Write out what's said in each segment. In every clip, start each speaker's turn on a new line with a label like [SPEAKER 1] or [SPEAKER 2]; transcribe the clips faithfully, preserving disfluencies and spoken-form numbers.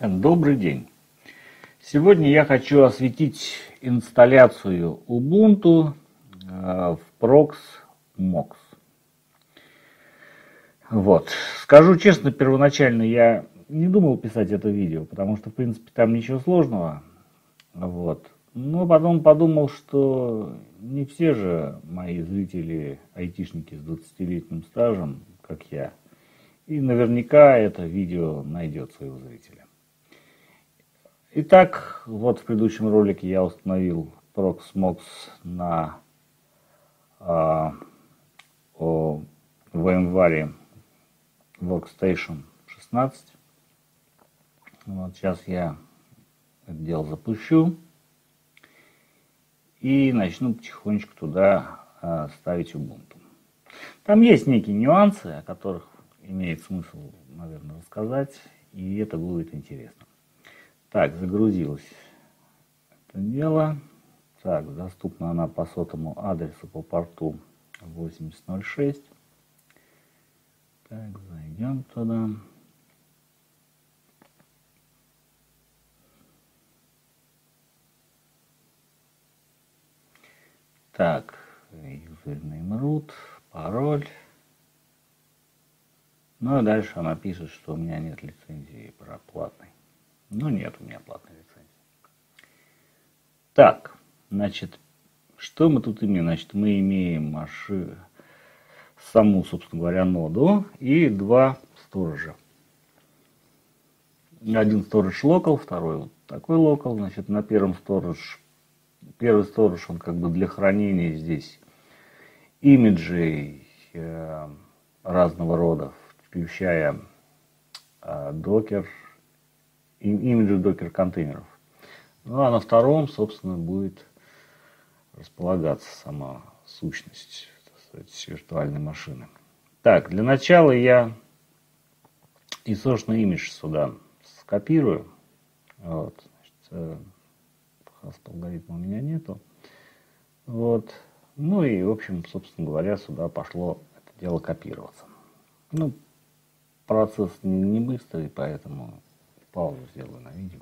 [SPEAKER 1] Добрый день! Сегодня я хочу осветить инсталляцию Ubuntu в Proxmox. Вот. Скажу честно, первоначально я не думал писать это видео, потому что, в принципе, там ничего сложного. Вот. Но потом подумал, что не все же мои зрители айтишники с двадцатилетним стажем, как я. И наверняка это видео найдет своего зрителя. Итак, вот в предыдущем ролике я установил Proxmox на а, о, VMware Workstation шестнадцать. Вот сейчас я это дело запущу и начну потихонечку туда а, ставить Ubuntu. Там есть некие нюансы, о которых имеет смысл, наверное, рассказать, и это будет интересно. Так, загрузилось это дело. Так, доступна она по сотовому адресу по порту восемьдесят ноль шесть. Так, зайдем туда. Так, username root, пароль. Ну и дальше она пишет, что у меня нет лицензии про платной. Ну нет у меня платной лицензии. Так, значит, что мы тут имеем? Значит, мы имеем машину, саму, собственно говоря, ноду и два сторожа. Один сторож local, второй вот такой local. Значит, на первом сторож, первый сторож, он как бы для хранения здесь имиджей э, разного рода, включая э, докер, имиджи докер контейнеров. Ну а на втором, собственно, будет располагаться сама сущность, так сказать, виртуальной машины. Так, для начала я и собственно имидж сюда скопирую. Вот, значит, хаст алгоритма у меня нету. Вот. Ну и, в общем, собственно говоря, сюда пошло это дело копироваться. Ну, процесс не быстрый, поэтому паузу сделаю на видео.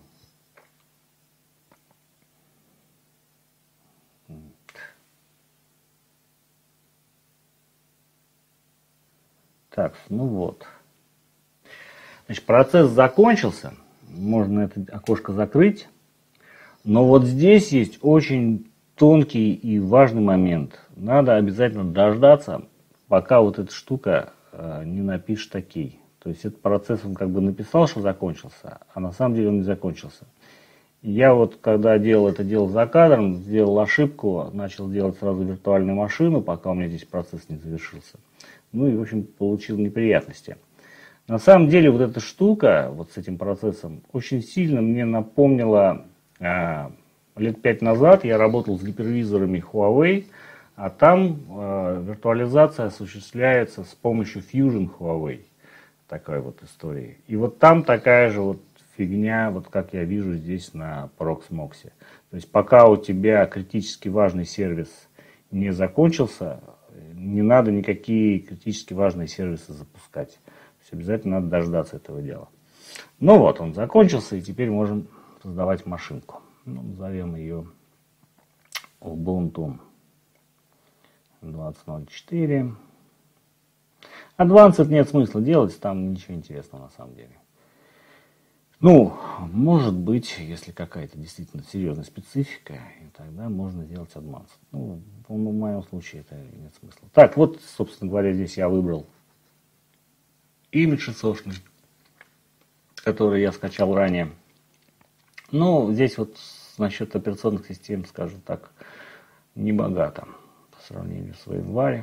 [SPEAKER 1] Так, ну вот. Значит, процесс закончился. Можно это окошко закрыть. Но вот здесь есть очень тонкий и важный момент. Надо обязательно дождаться, пока вот эта штука э, не напишет окей. То есть этот процесс, он как бы написал, что закончился, а на самом деле он не закончился. Я вот, когда делал это дело за кадром, сделал ошибку, начал делать сразу виртуальную машину, пока у меня здесь процесс не завершился. Ну и, в общем, получил неприятности. На самом деле, вот эта штука, вот с этим процессом, очень сильно мне напомнила, э, лет пять назад я работал с гипервизорами Huawei, а там э, виртуализация осуществляется с помощью Fusion Huawei. Такая вот история. И вот там такая же вот фигня, вот как я вижу здесь на Proxmox. То есть пока у тебя критически важный сервис не закончился, не надо никакие критически важные сервисы запускать. То есть обязательно надо дождаться этого дела. Ну вот, он закончился, и теперь можем создавать машинку. Ну, назовем ее Ubuntu двадцать ноль четыре. Advanced нет смысла делать, там ничего интересного на самом деле. Ну, может быть, если какая-то действительно серьезная специфика, и тогда можно сделать Advanced. Ну, в моем случае это нет смысла. Так, вот, собственно говоря, здесь я выбрал имидж сошный, который я скачал ранее. Ну, здесь вот насчет операционных систем, скажем так, не богато по сравнению с VMware.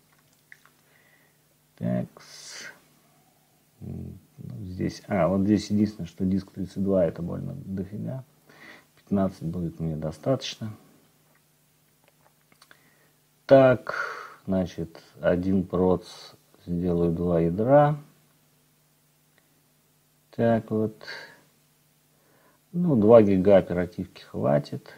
[SPEAKER 1] Так, здесь, а, вот здесь единственное, что диск тридцать два это больно дофига. пятнадцать будет мне достаточно. Так, значит, один проц сделаю два ядра. Так вот. Ну, два гига оперативки хватит.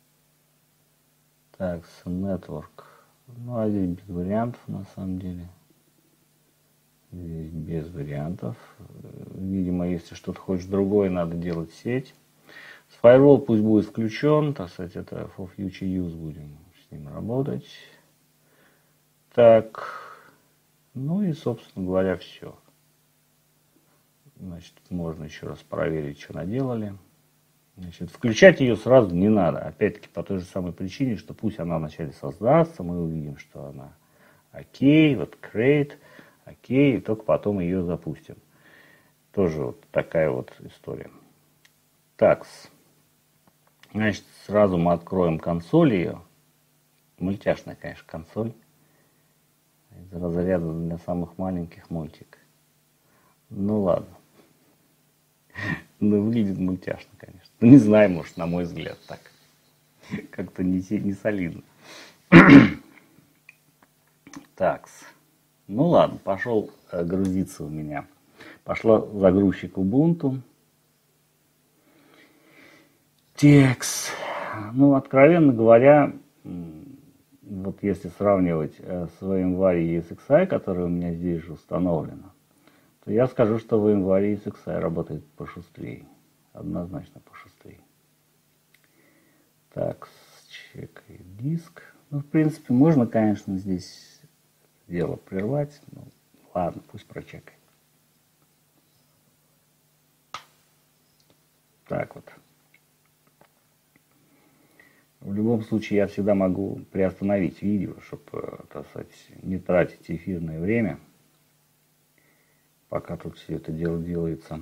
[SPEAKER 1] Так, Network. Ну, а здесь без вариантов на самом деле. Здесь без вариантов. Видимо, если что-то хочешь другое, надо делать сеть. С Firewall пусть будет включен, так сказать, это for future use будем с ним работать. Так, ну и, собственно говоря, все. Значит, можно еще раз проверить, что наделали. Значит, включать ее сразу не надо. Опять-таки по той же самой причине, что пусть она вначале создастся, мы увидим, что она окей, вот create, окей, и только потом ее запустим. Тоже вот такая вот история. Так, значит, сразу мы откроем консоль ее. Мультяшная, конечно, консоль. Из разряда для самых маленьких мультик. Ну ладно. Ну, выглядит мультяшно, конечно. Ну, не знаю, может, на мой взгляд, так. Как-то не, не солидно. Так. Ну ладно, пошел э, грузиться у меня. Пошла загрузчик Ubuntu. Текст. Ну, откровенно говоря, вот если сравнивать э, с VMware и и эс икс ай, которое у меня здесь же установлено, то я скажу, что VMware и и эс икс ай работает пошустрее. Однозначно пошустрее. Так, чекай диск. Ну, в принципе, можно, конечно, здесь дело прервать. Ну, ладно, пусть прочекает. Так вот. В любом случае, я всегда могу приостановить видео, чтобы, так сказать, не тратить эфирное время, пока тут все это дело делается.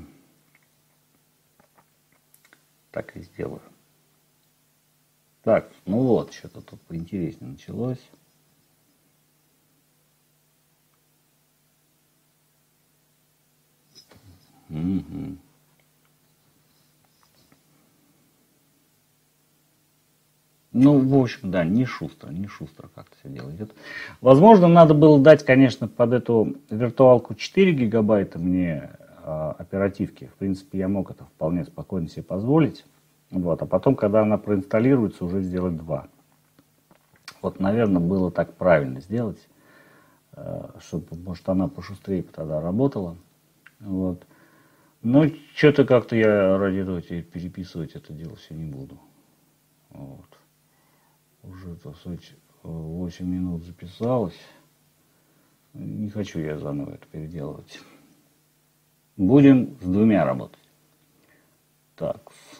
[SPEAKER 1] Так и сделаю. Так, ну вот, что-то тут поинтереснее началось. Угу. Ну, в общем, да, не шустро, не шустро как-то все дело идет. Возможно, надо было дать, конечно, под эту виртуалку четыре гигабайта мне э, оперативки. В принципе, я мог это вполне спокойно себе позволить. Вот, а потом, когда она проинсталируется, уже сделать два. Вот, наверное, было так правильно сделать, э, чтобы, может, она пошустрее тогда работала. Вот. Но что-то как-то я ради этого переписывать это дело все не буду. Вот. Уже, так сказать, восемь минут записалось. Не хочу я заново это переделывать. Будем с двумя работать. Так.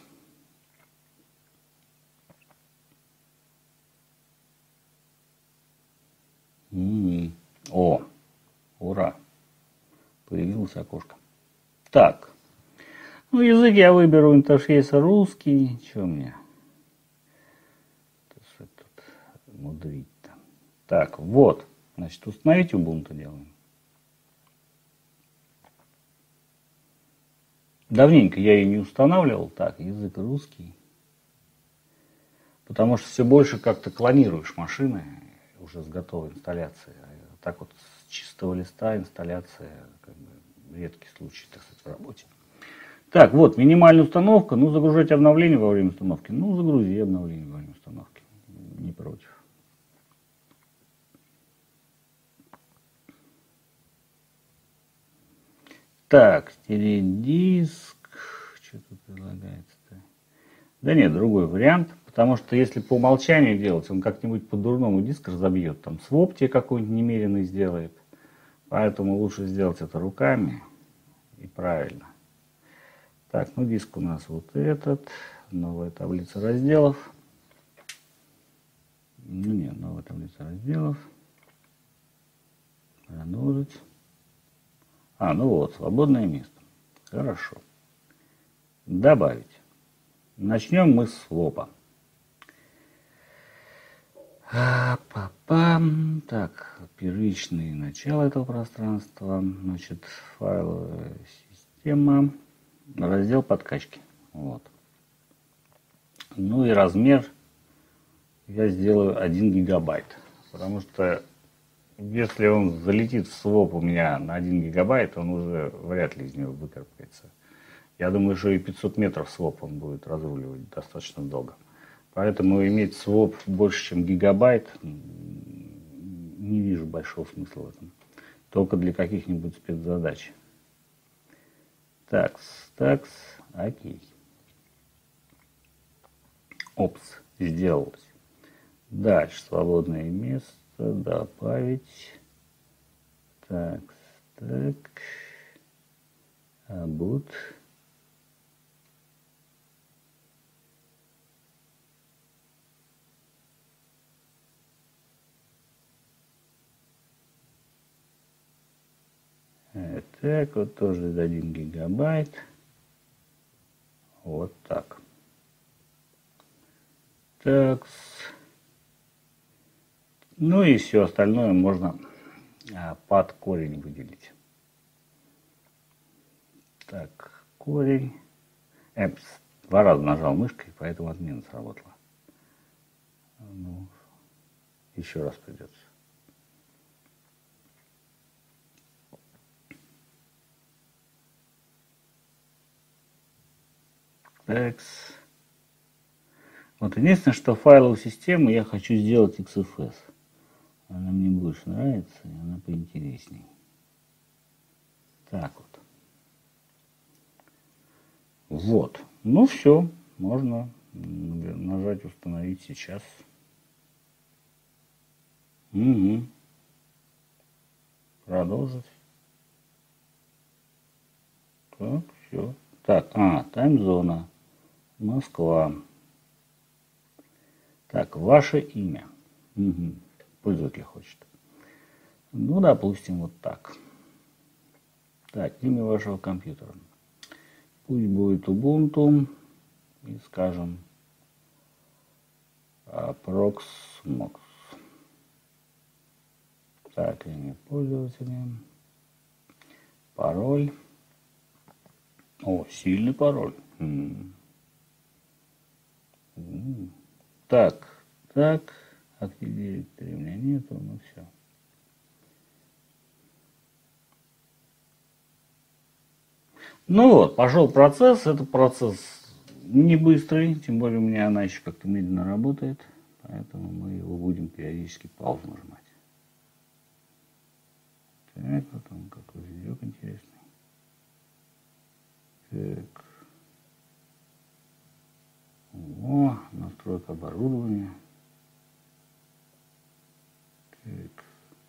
[SPEAKER 1] М-м-м. О, ура. Появилось окошко. Так. Ну, язык я выберу интерфейса русский. Что у меня? Мудрить-то. Так, вот. Значит, установить Ubuntu делаем. Давненько я ее не устанавливал. Так, язык русский. Потому что все больше как-то клонируешь машины уже с готовой инсталляцией. А так вот с чистого листа инсталляция как бы редкий случай, так сказать, в работе. Так, вот, минимальная установка. Ну, загружать обновление во время установки. Ну, загрузи обновление во время установки. Не против. Так, стереть диск. Что тут предлагается-то? Да нет, другой вариант. Потому что если по умолчанию делать, он как-нибудь по-дурному диск разобьет. Там своп тебе какой-нибудь немеренный сделает. Поэтому лучше сделать это руками. И правильно. Так, ну диск у нас вот этот. Новая таблица разделов. Ну нет, новая таблица разделов. Продолжить. А, ну вот, свободное место. Хорошо. Добавить. Начнем мы с свопа. Па-пам. Так, первичное начало этого пространства. Значит, файловая система. Раздел подкачки. Вот. Ну и размер я сделаю один гигабайт. Потому что если он залетит в своп у меня на один гигабайт, он уже вряд ли из него выкарабкается. Я думаю, что и пятьсот метров своп он будет разруливать достаточно долго. Поэтому иметь своп больше, чем гигабайт, не вижу большого смысла в этом. только для каких-нибудь спецзадач. Такс, такс, окей. Опс, сделалось. Дальше свободное место добавить. Так, так. Абут. Так, вот тоже один гигабайт. Вот так. Так. Ну и все остальное можно а, под корень выделить. Так, корень. Эпс. Два раза нажал мышкой, поэтому отмена сработала. Ну, еще раз придется. Так. Вот единственное, что файловую систему я хочу сделать икс эф эс. Она мне больше нравится, и она поинтересней. Так вот. Вот. Ну все, можно нажать установить сейчас. Угу. Продолжить. Так, все. Так, а, таймзона. Москва. Так, ваше имя. Угу. Пользователь хочет. Ну, допустим, вот так. Так, имя вашего компьютера. Пусть будет Ubuntu. И скажем Proxmox. Так, имя пользователя. Пароль. О, сильный пароль. М-м. М-м. Так, так. Активировать у меня нету, ну все. Ну вот, пошел процесс. Это процесс не быстрый, тем более у меня она еще как-то медленно работает. Поэтому мы его будем периодически паузу нажимать. Так, вот он какой видео интересный. Так. О, настройка оборудования. Так.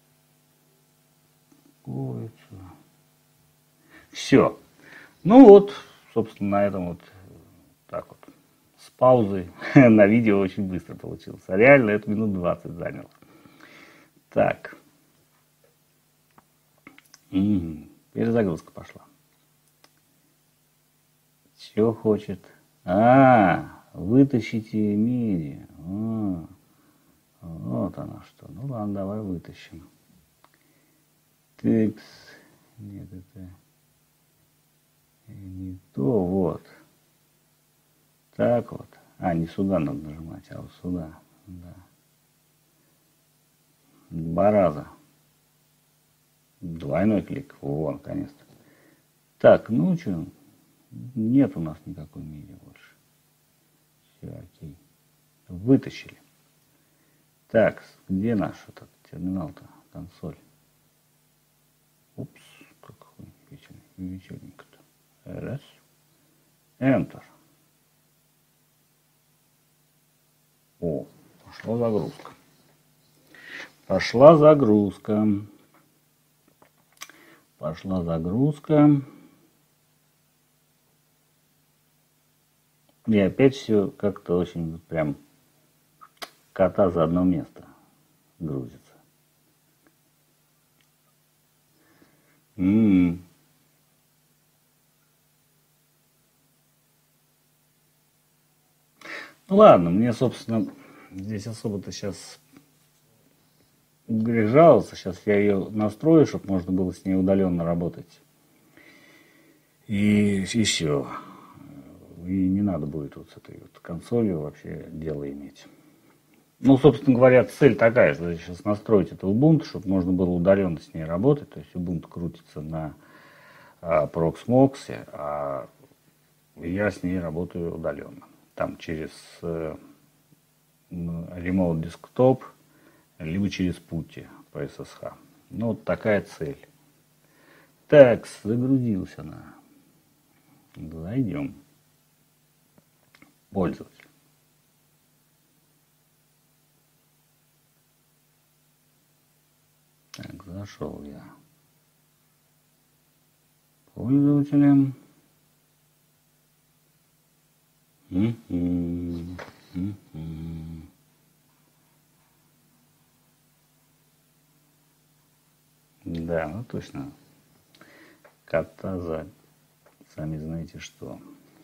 [SPEAKER 1] Все. Ну вот, собственно, на этом вот так вот. С паузой на видео очень быстро получилось. А реально это минут двадцать заняло. Так. Угу. Перезагрузка пошла. Что хочет? А, вытащите медиа. А, вот оно что. Ну ладно, давай вытащим. Текст. Нет, это не то. Вот. Так вот. А, не сюда надо нажимать, а вот сюда. Да. Два раза. Двойной клик. Во, наконец-то. Так, ну что? Нет у нас никакой медиа больше. Все, окей. Вытащили. Так, где наш этот терминал-то? Консоль. Упс, какой веселенько-то. Раз. Enter. О, пошла загрузка. Пошла загрузка. Пошла загрузка. И опять все как-то очень прям кота за одно место грузится. М-м-м. Ну ладно, мне, собственно, здесь особо-то сейчас грех жаловаться. Сейчас я ее настрою, чтобы можно было с ней удаленно работать. И, и все. И не надо будет вот с этой вот консолью вообще дело иметь. Ну, собственно говоря, цель такая, что сейчас настроить это Ubuntu, чтобы можно было удаленно с ней работать. То есть Ubuntu крутится на а, Proxmox, а я с ней работаю удаленно. Там через э, Remote Desktop, либо через пути по эс эс эйч. Ну, вот такая цель. Так, загрузился она. Зайдем. Пользователь. Так, зашел я. Пользователем. М-м-м. М-м. Да, ну точно. Кота за... Сами знаете что.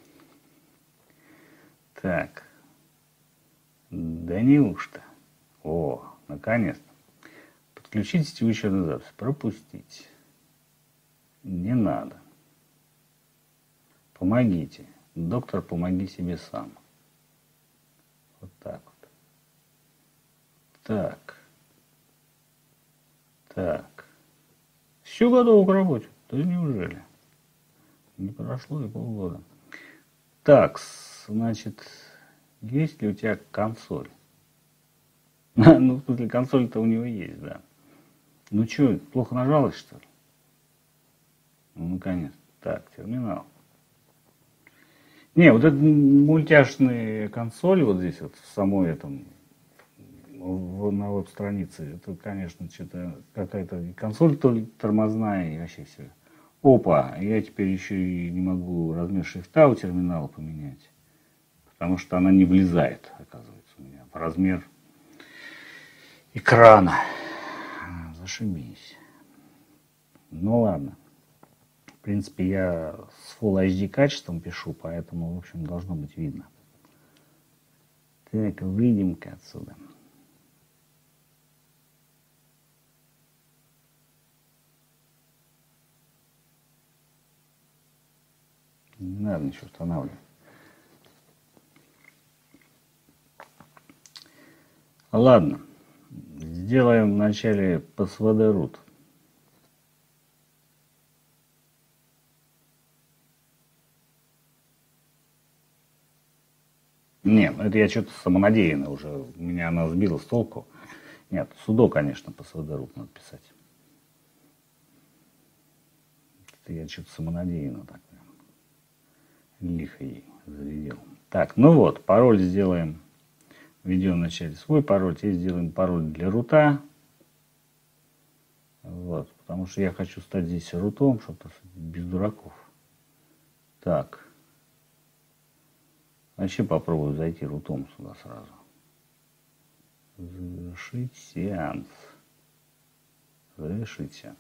[SPEAKER 1] Так. Да неужто? О, наконец-то. Подключить текущую запись. Пропустить. Не надо. Помогите. Доктор, помоги себе сам. Вот так вот. Так. Так. Все готово к работе. Да неужели? Не прошло и полгода. Так, значит, есть ли у тебя консоль? Ну, в смысле, консоль-то у него есть, да. Ну что, плохо нажалось, что ли? Ну, наконец. Так, терминал. Не, вот это мультяшные консоли вот здесь вот в самой этом, в, на веб-странице, это, конечно, что-то какая-то консоль тормозная и вообще все. Опа, я теперь еще и не могу размер шрифта у терминала поменять, потому что она не влезает, оказывается, у меня в размер экрана. Зашибись. Ну ладно. В принципе, я с Full эйч ди качеством пишу, поэтому, в общем, должно быть видно. Так, выйдем-ка отсюда. Не надо ничего устанавливать. Ладно. Сделаем вначале пи эс ви ди root. Нет, это я что-то самонадеянно уже. Меня она сбила с толку. Нет, судо, конечно, пи эс ви ди root надо писать. Это я что-то самонадеянно так прям лихо ей зарядил. Так, ну вот, пароль сделаем. Введем вначале свой пароль. Теперь сделаем пароль для рута. Вот, потому что я хочу стать здесь рутом, чтобы без дураков. Так. Вообще попробую зайти рутом сюда сразу. Завершить сеанс. Завершить сеанс.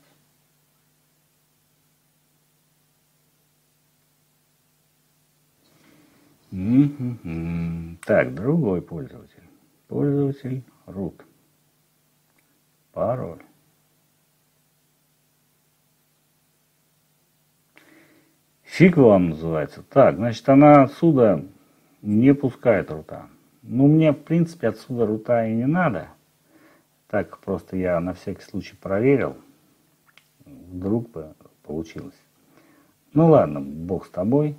[SPEAKER 1] Mm-hmm. Так, другой пользователь. Пользователь root. Пароль. Фиг вам называется. Так, значит, она отсюда не пускает рута. Ну, мне, в принципе, отсюда рута и не надо. Так, просто я на всякий случай проверил. Вдруг бы получилось. Ну, ладно, бог с тобой.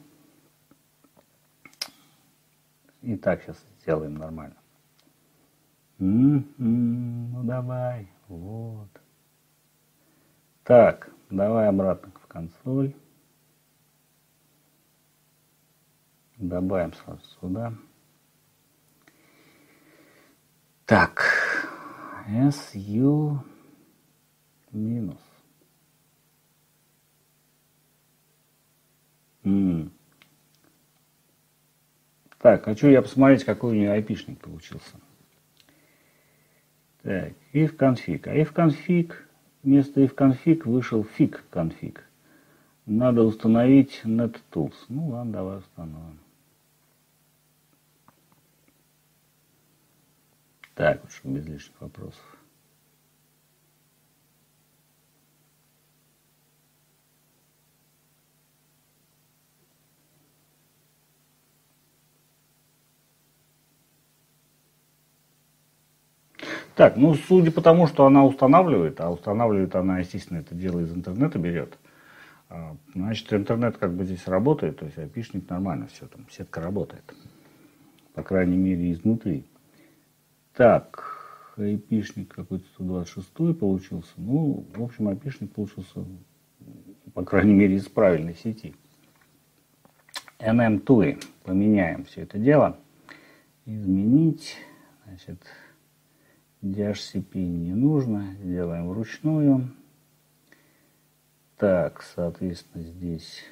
[SPEAKER 1] И так сейчас сделаем нормально. М-м-м, ну, давай. Вот. Так, давай обратно в консоль. Добавим сразу сюда. Так, su минус. М. Так, хочу я посмотреть, какой у нее айпишник получился. Так, ifconfig. А ifconfig, вместо ifconfig вышел figconfig. Надо установить nettools. Ну ладно, давай установим. Так, вот, чтобы без лишних вопросов. Так, ну, судя по тому, что она устанавливает, а устанавливает она, естественно, это дело из интернета берет, значит, интернет как бы здесь работает, то есть айпишник нормально все, там сетка работает. По крайней мере, изнутри. Так, айпишник какой-то сто двадцать шесть получился. Ну, в общем, айпишник получился по крайней мере, из правильной сети. эн эм туи. Поменяем все это дело. Изменить. Значит, ди эйч си пи не нужно. Сделаем вручную. Так, соответственно, здесь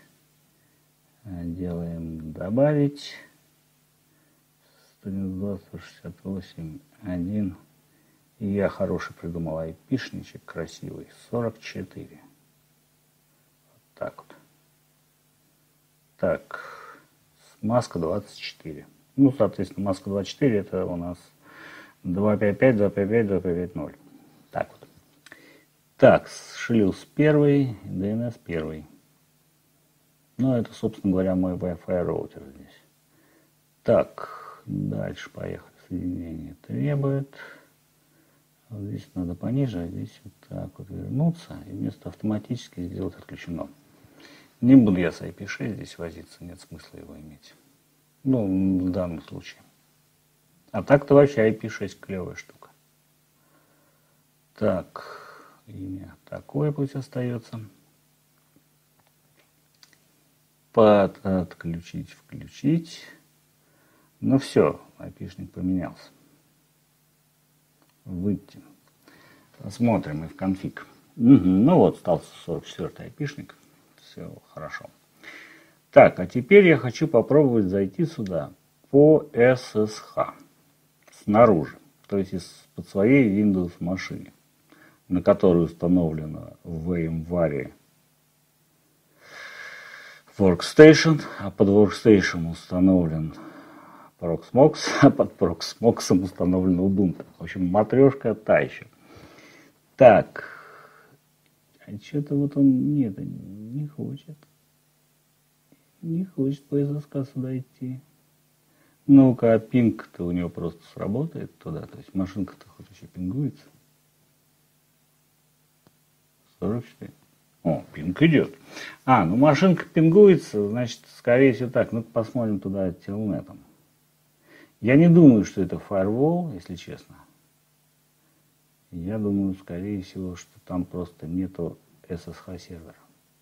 [SPEAKER 1] делаем добавить. сто девяносто два, сто шестьдесят восемь, один. И я хороший придумал айпишничек, красивый. сорок четыре. Вот так вот. Так, маска двадцать четыре. Ну, соответственно, маска двадцать четыре это у нас два пять пять, два пять пять, два пять пять ноль. Так вот. Так, шлюз первый, ди эн эс первый. Ну, это, собственно говоря, мой Wi-Fi роутер здесь. Так, дальше поехали. Соединение требует. Вот здесь надо пониже, а здесь вот так вот вернуться. И вместо автоматически сделать отключено. Не буду я с ай пи шесть здесь возиться, нет смысла его иметь. Ну, в данном случае. А так-то вообще ай пи шесть клевая штука. Так, имя такое пусть остается. Под отключить, включить. Ну все, айпишник поменялся. Выйти. Посмотрим и в конфиг. Угу, ну вот, стал сорок четвёртый айпишник. Все хорошо. Так, а теперь я хочу попробовать зайти сюда по эс эс эйч снаружи, то есть из-под своей Windows машины, на которой установлено в VMware Workstation, а под Workstation установлен Proxmox, а под Proxmox установлен Ubuntu. В общем, матрешка та еще. Так, а что-то вот он, нет, не хочет. Не хочет по эс эс эйч сюда идти. Ну-ка, а пинг-то у него просто сработает туда. То есть машинка-то хоть еще пингуется. сорок четыре. О, пинг идет. А, ну машинка пингуется, значит, скорее всего так. Ну-ка посмотрим туда телнетом. Я не думаю, что это firewall, если честно. Я думаю, скорее всего, что там просто нету эс эс эйч сервера.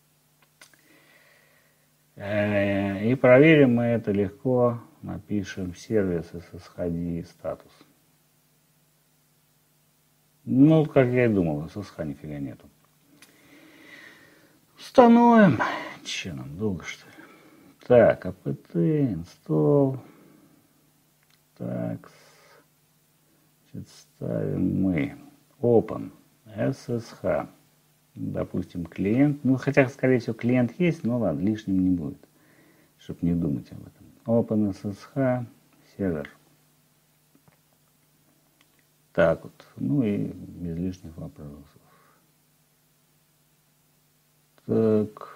[SPEAKER 1] И проверим мы это легко. Напишем сервис эс эс эйч ди статус. Ну, как я и думал, эс эс эйч нифига нету. Установим. Че нам, долго что ли? Так, apt install. Так, значит, ставим мы open эс эс эйч. Допустим, клиент. Ну, хотя, скорее всего, клиент есть, но ладно, лишним не будет, чтобы не думать об этом. Open эс эс эйч, сервер. Так вот, ну и без лишних вопросов. Так.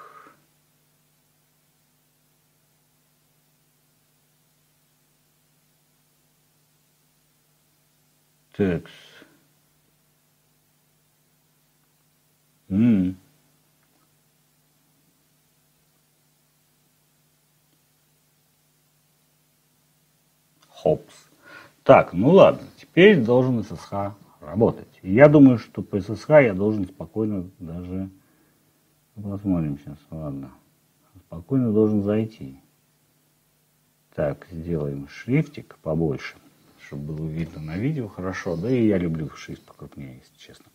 [SPEAKER 1] Так. М-м. Хопс. Так, ну ладно, теперь должен эс эс эйч работать. И я думаю, что по эс эс эйч я должен спокойно даже... Посмотрим сейчас, ладно. Спокойно должен зайти. Так, сделаем шрифтик побольше, чтобы было видно на видео хорошо. Да и я люблю шрифт покрупнее, если честно.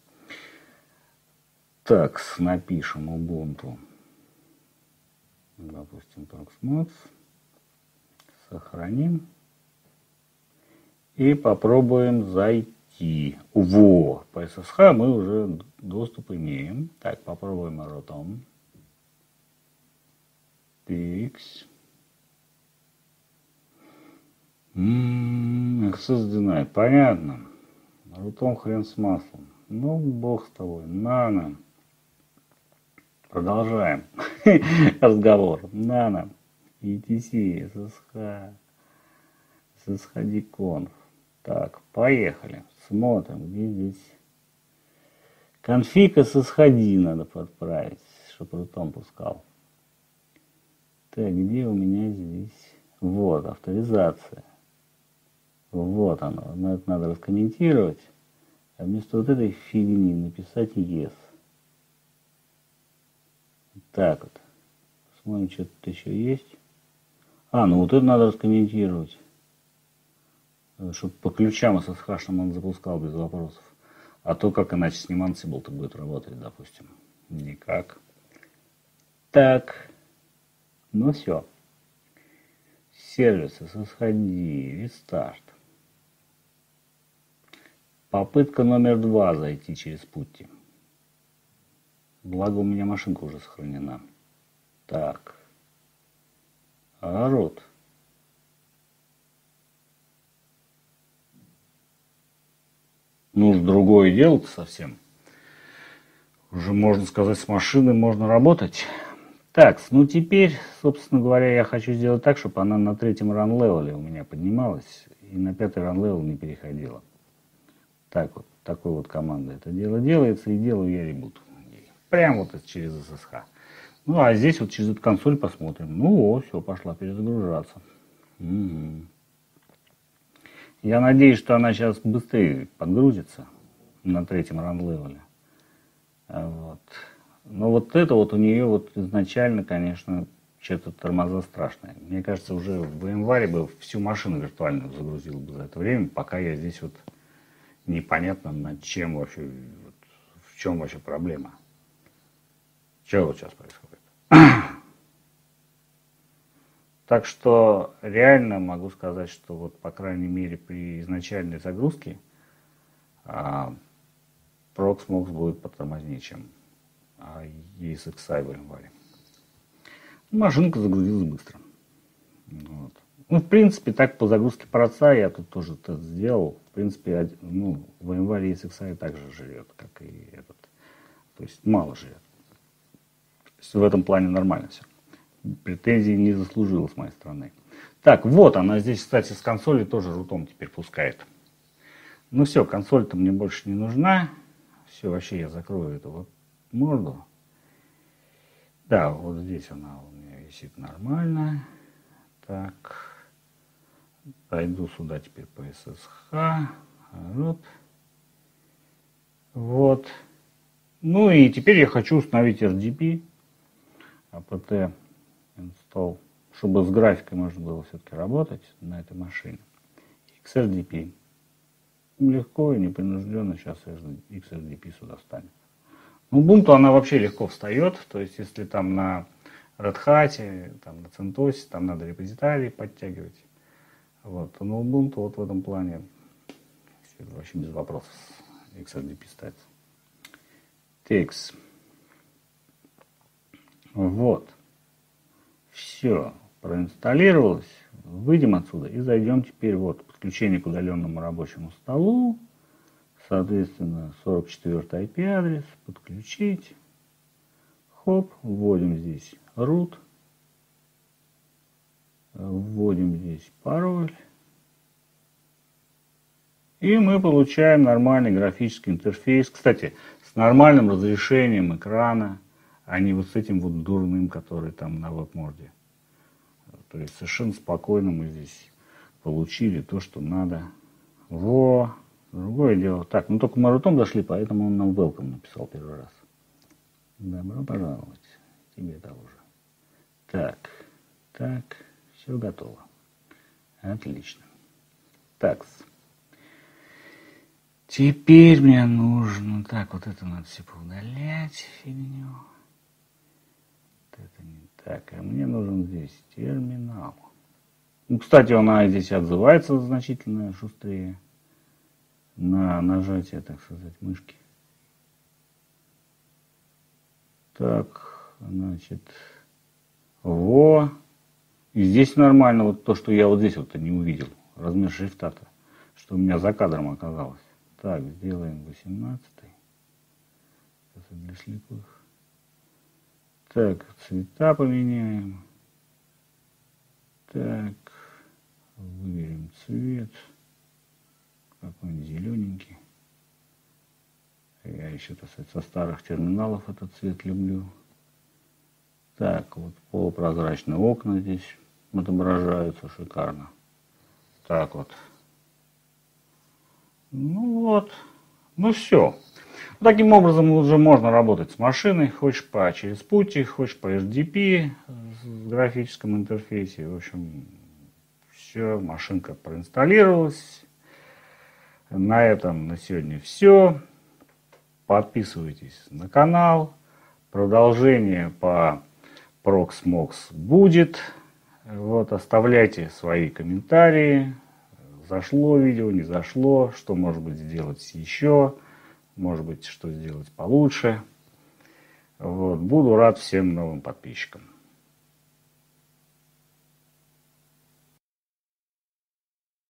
[SPEAKER 1] Так, напишем Ubuntu. Допустим, Proxmox. Сохраним. И попробуем зайти. Во, по эс эс эйч мы уже доступ имеем. Так, попробуем Rotom. Pix. Access denied. Понятно. Rotom хрен с маслом. Ну, бог с тобой. Нано. Продолжаем разговор. Нано. и ти си, эс эс эйч. эс эс эйч ди конф. Так, поехали. Смотрим, где здесь конфиг эс эс эйч ди надо подправить, чтобы Rotom пускал. Так, где у меня здесь? Вот, авторизация. Вот оно. Но это надо раскомментировать. А вместо вот этой фигни написать yes. Так вот. Смотрим, что тут еще есть. А, ну вот это надо раскомментировать. Чтобы по ключам эс эс эйч-шным он запускал без вопросов. А то как иначе с ним Ansible-то будет работать, допустим. Никак. Так. Ну все. Сервисы, сходи, рестарт. Попытка номер два зайти через пути. Благо у меня машинка уже сохранена. Так. Огород. Ну, уж другое дело-то совсем. Уже, можно сказать, с машиной можно работать. Так, ну теперь, собственно говоря, я хочу сделать так, чтобы она на третьем ран-левеле у меня поднималась и на пятый ран-левел не переходила. Так вот, такой вот командой это дело делается, и делаю я ребут. Прям вот через эс эс эйч. Ну, а здесь вот через эту консоль посмотрим. Ну, о, все, пошла перезагружаться. Угу. Я надеюсь, что она сейчас быстрее подгрузится на третьем ран-левеле. Вот. Но вот это вот у нее вот изначально, конечно, что-то тормоза страшное. Мне кажется, уже в VMware бы всю машину виртуально загрузил бы за это время, пока я здесь вот непонятно над чем вообще, вот, в чем вообще проблема. Что вот сейчас происходит? Так что реально могу сказать, что вот по крайней мере при изначальной загрузке а, Proxmox будет потормознее, чем а, и эс икс ай в VMware. Машинка загрузилась быстро. Вот. Ну, в принципе, так по загрузке проца я тут тоже тест сделал. В принципе, ну, в VMware и эс икс ай также жрет, как и этот. То есть мало жрет. То есть в этом плане нормально все. Претензий не заслужила с моей стороны. Так, вот она здесь, кстати, с консоли тоже рутом теперь пускает. Ну все, консоль-то мне больше не нужна. Все, вообще я закрою эту вот морду. Да, вот здесь она у меня висит нормально. Так. Пойду сюда теперь по эс эс эйч. Вот. Вот. Ну и теперь я хочу установить эр ди пи. apt install. Чтобы с графикой можно было все-таки работать на этой машине. икс эр ди пи. Легко и непринужденно сейчас икс эр ди пи сюда встанет. Ну, Ubuntu она вообще легко встает. То есть, если там на Red Hat, там на CentOS, там надо репозитории подтягивать. Вот. То на Ubuntu вот в этом плане вообще без вопросов икс эр ди пи ставится. Текст. Вот. Все. Проинсталлировалось. Выйдем отсюда и зайдем теперь вот подключение к удаленному рабочему столу. Соответственно, сорок четвёртый ай пи адрес. Подключить. Хоп. Вводим здесь root. Вводим здесь пароль. И мы получаем нормальный графический интерфейс. Кстати, с нормальным разрешением экрана, а не вот с этим вот дурным, который там на веб-морде. То есть совершенно спокойно мы здесь получили то, что надо. Во! Другое дело. Так, ну только мы рутом дошли, поэтому он нам welcome написал первый раз. Добро пожаловать. Тебе того же. Так, так, все готово. Отлично. Так. Теперь мне нужно... Так, вот это надо все поудалять, фигню. Вот это не так. А мне нужен здесь терминал. Ну, кстати, она здесь отзывается значительно шустрее на нажатие, так сказать, мышки. Так, значит, во. И здесь нормально, вот то, что я вот здесь вот не увидел. Размер шрифта-то, что у меня за кадром оказалось. Так, сделаем восемнадцатый. Это для слепых. Так, цвета поменяем. Так, выберем цвет. Какой-нибудь зелененький. Я еще, так сказать, со старых терминалов этот цвет люблю. Так, вот полупрозрачные окна здесь отображаются шикарно. Так вот. Ну вот. Ну все. Таким образом уже можно работать с машиной, хочешь по через пути, хочешь по эйч ди пи в графическом интерфейсе. В общем, все, машинка проинсталлировалась. На этом на сегодня все. Подписывайтесь на канал. Продолжение по Proxmox будет. Вот, оставляйте свои комментарии. Зашло видео, не зашло, что может быть сделать еще, может быть, что сделать получше. Вот, буду рад всем новым подписчикам.